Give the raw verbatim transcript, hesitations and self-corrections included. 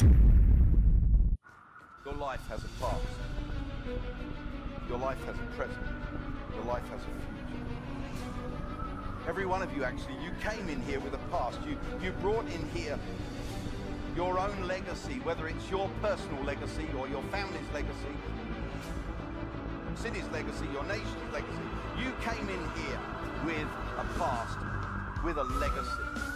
Your life has a past. Your life has a present. Your life has a future. Every one of you, actually, you came in here with a past. You, you brought in here your own legacy, whether it's your personal legacy or your family's legacy, city's legacy, your nation's legacy. You came in here with a past, with a legacy.